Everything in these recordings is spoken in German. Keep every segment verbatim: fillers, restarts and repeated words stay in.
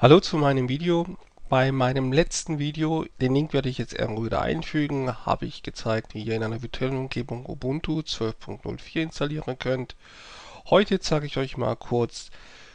Hallo zu meinem Video. Bei meinem letzten Video, den Link werde ich jetzt irgendwo wieder einfügen, habe ich gezeigt, wie ihr in einer virtuellen Umgebung Ubuntu zwölf Punkt null vier installieren könnt. Heute zeige ich euch mal kurz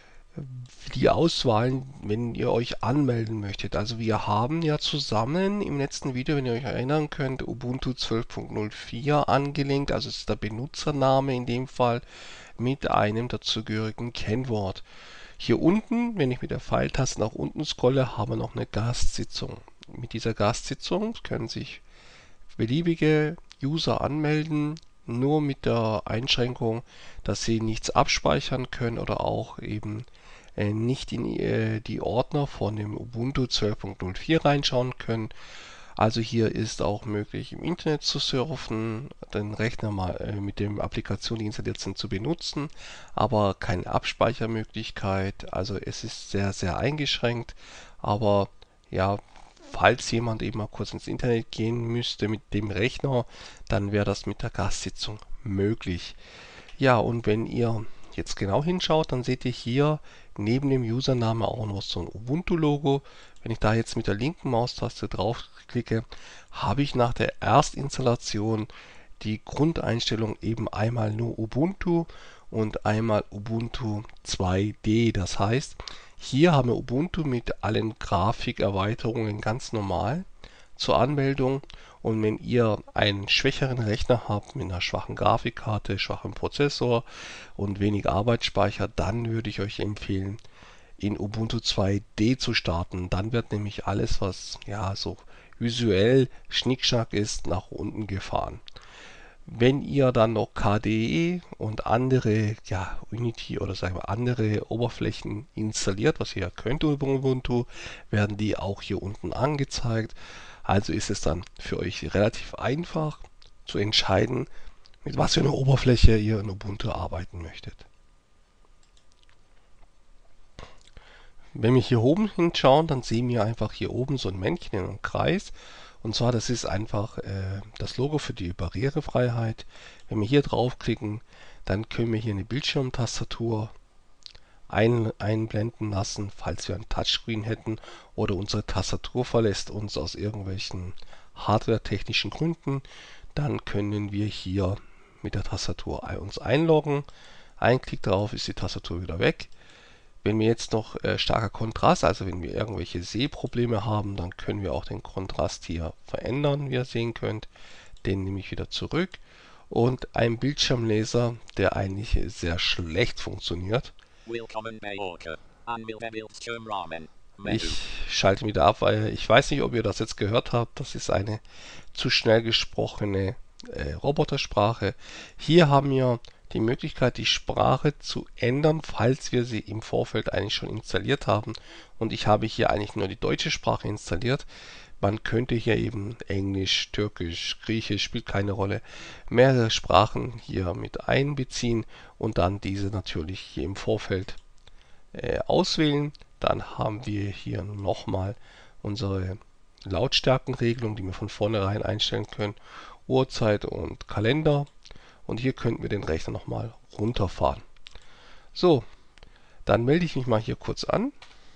die Auswahl, wenn ihr euch anmelden möchtet. Also wir haben ja zusammen im letzten Video, wenn ihr euch erinnern könnt, Ubuntu zwölf Punkt null vier angelinkt, also ist der Benutzername in dem Fall mit einem dazugehörigen Kennwort. Hier unten, wenn ich mit der Pfeiltaste nach unten scrolle, haben wir noch eine Gastsitzung. Mit dieser Gastsitzung können sich beliebige User anmelden, nur mit der Einschränkung, dass sie nichts abspeichern können oder auch eben äh, nicht in äh, die Ordner von dem Ubuntu zwölf Punkt null vier reinschauen können. Also hier ist auch möglich, im Internet zu surfen, den Rechner mal äh, mit den Applikationen, die installiert sind, zu benutzen, aber keine Abspeichermöglichkeit. Also es ist sehr, sehr eingeschränkt. Aber ja, falls jemand eben mal kurz ins Internet gehen müsste mit dem Rechner, dann wäre das mit der Gastsitzung möglich. Ja, und wenn ihr jetzt genau hinschaut, dann seht ihr hier neben dem Username auch noch so ein Ubuntu-Logo. Wenn ich da jetzt mit der linken Maustaste draufklicke, habe ich nach der Erstinstallation die Grundeinstellung eben einmal nur Ubuntu und einmal Ubuntu zwei D. Das heißt, hier haben wir Ubuntu mit allen Grafikerweiterungen ganz normal zur Anmeldung. Und wenn ihr einen schwächeren Rechner habt mit einer schwachen Grafikkarte, schwachem Prozessor und wenig Arbeitsspeicher, dann würde ich euch empfehlen, in Ubuntu zwei D zu starten. Dann wird nämlich alles, was ja so visuell Schnickschnack ist, nach unten gefahren. Wenn ihr dann noch K D E und andere, ja, Unity oder sagen wir andere Oberflächen installiert, was ihr könnt über Ubuntu, werden die auch hier unten angezeigt. Also ist es dann für euch relativ einfach zu entscheiden, mit was für einer Oberfläche ihr in Ubuntu arbeiten möchtet. Wenn wir hier oben hinschauen, dann sehen wir einfach hier oben so ein Männchen in einem Kreis. Und zwar, das ist einfach äh, das Logo für die Barrierefreiheit. Wenn wir hier draufklicken, dann können wir hier eine Bildschirmtastatur ein, einblenden lassen, falls wir ein Touchscreen hätten oder unsere Tastatur verlässt uns aus irgendwelchen hardwaretechnischen Gründen. Dann können wir hier mit der Tastatur uns einloggen. Ein Klick drauf ist die Tastatur wieder weg. Wenn wir jetzt noch äh, starker Kontrast, also wenn wir irgendwelche Sehprobleme haben, dann können wir auch den Kontrast hier verändern, wie ihr sehen könnt. Den nehme ich wieder zurück. Und ein Bildschirmleser, der eigentlich sehr schlecht funktioniert. Ich schalte ihn wieder ab, weil ich weiß nicht, ob ihr das jetzt gehört habt. Das ist eine zu schnell gesprochene äh, Robotersprache. Hier haben wir die Möglichkeit, die Sprache zu ändern, falls wir sie im Vorfeld eigentlich schon installiert haben. Und ich habe hier eigentlich nur die deutsche Sprache installiert. Man könnte hier eben Englisch, Türkisch, Griechisch, spielt keine Rolle, mehrere Sprachen hier mit einbeziehen und dann diese natürlich hier im Vorfeld äh, auswählen. Dann haben wir hier nochmal unsere Lautstärkenregelung, die wir von vornherein einstellen können, Uhrzeit und Kalender. Und hier könnten wir den Rechner nochmal runterfahren. So, dann melde ich mich mal hier kurz an.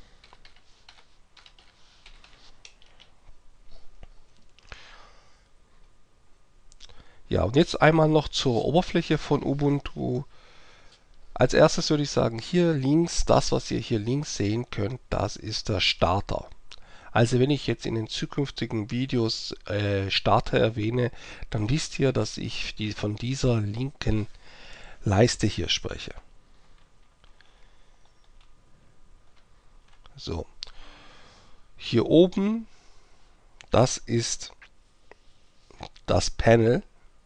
Ja, und jetzt einmal noch zur Oberfläche von Ubuntu. Als erstes würde ich sagen, hier links, das was ihr hier links sehen könnt, das ist der Starter. Also wenn ich jetzt in den zukünftigen Videos äh, Starter erwähne, dann wisst ihr, dass ich die, von dieser linken Leiste hier spreche. So, hier oben, das ist das Panel.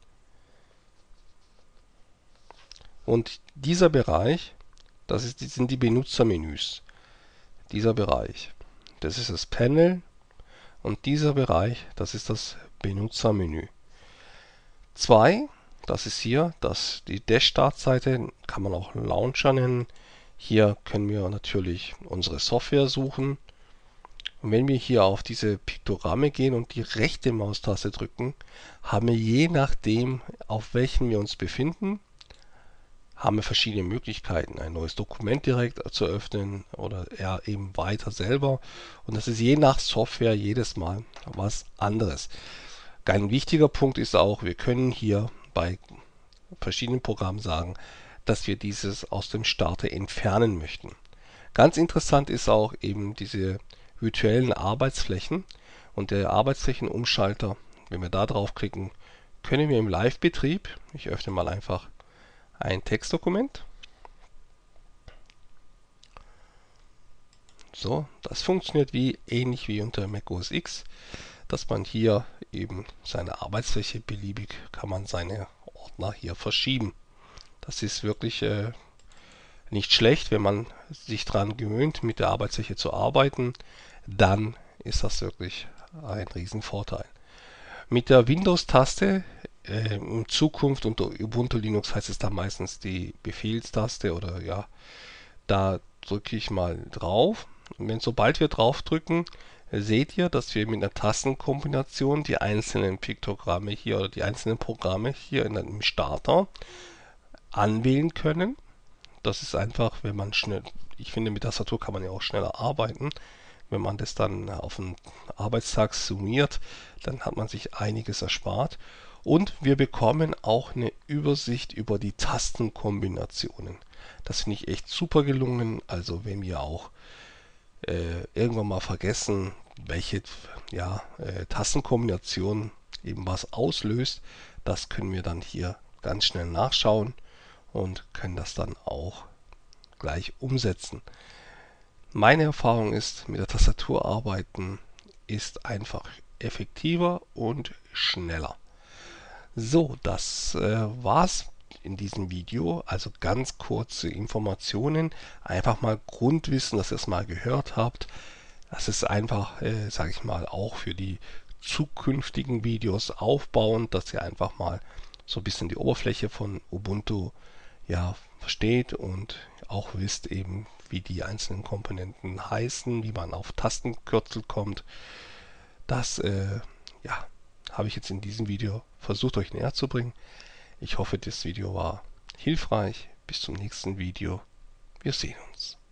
Und dieser Bereich, das ist, sind die Benutzermenüs. Dieser Bereich, das ist das Panel und dieser Bereich, das ist das Benutzermenü. zwei, das ist hier, das, die Dash-Startseite, kann man auch Launcher nennen. Hier können wir natürlich unsere Software suchen. Und wenn wir hier auf diese Piktogramme gehen und die rechte Maustaste drücken, haben wir je nachdem, auf welchen wir uns befinden, haben wir verschiedene Möglichkeiten, ein neues Dokument direkt zu öffnen oder eher eben weiter selber. Und das ist je nach Software jedes Mal was anderes. Ein wichtiger Punkt ist auch, wir können hier bei verschiedenen Programmen sagen, dass wir dieses aus dem Starter entfernen möchten. Ganz interessant ist auch eben diese virtuellen Arbeitsflächen und der Arbeitsflächenumschalter. Wenn wir da draufklicken, können wir im Live-Betrieb, ich öffne mal einfach ein Textdokument. So, das funktioniert wie ähnlich wie unter Mac O S X, dass man hier eben seine Arbeitsfläche beliebig, kann man seine Ordner hier verschieben. Das ist wirklich äh, nicht schlecht, wenn man sich daran gewöhnt, mit der Arbeitsfläche zu arbeiten, dann ist das wirklich ein Riesenvorteil. Mit der Windows-Taste, äh, in Zukunft unter Ubuntu Linux heißt es dann meistens die Befehlstaste oder ja, da drücke ich mal drauf. Und wenn sobald wir drauf drücken, seht ihr, dass wir mit einer Tastenkombination die einzelnen Piktogramme hier oder die einzelnen Programme hier in einem Starter anwählen können. Das ist einfach, wenn man schnell, ich finde, mit Tastatur kann man ja auch schneller arbeiten. Wenn man das dann auf einen Arbeitstag summiert, dann hat man sich einiges erspart. Und wir bekommen auch eine Übersicht über die Tastenkombinationen. Das finde ich echt super gelungen. Also wenn wir auch äh, irgendwann mal vergessen, welche ja, äh, Tastenkombination eben was auslöst, das können wir dann hier ganz schnell nachschauen und können das dann auch gleich umsetzen. Meine Erfahrung ist, mit der Tastatur arbeiten ist einfach effektiver und schneller. So, das äh, war's in diesem Video. Also ganz kurze Informationen, einfach mal Grundwissen, dass ihr es mal gehört habt. Das ist einfach, äh, sage ich mal, auch für die zukünftigen Videos aufbauend, dass ihr einfach mal so ein bisschen die Oberfläche von Ubuntu ja, versteht und auch wisst eben, wie die einzelnen Komponenten heißen, wie man auf Tastenkürzel kommt. Das äh, ja, habe ich jetzt in diesem Video versucht euch näher zu bringen. Ich hoffe, das Video war hilfreich. Bis zum nächsten Video. Wir sehen uns.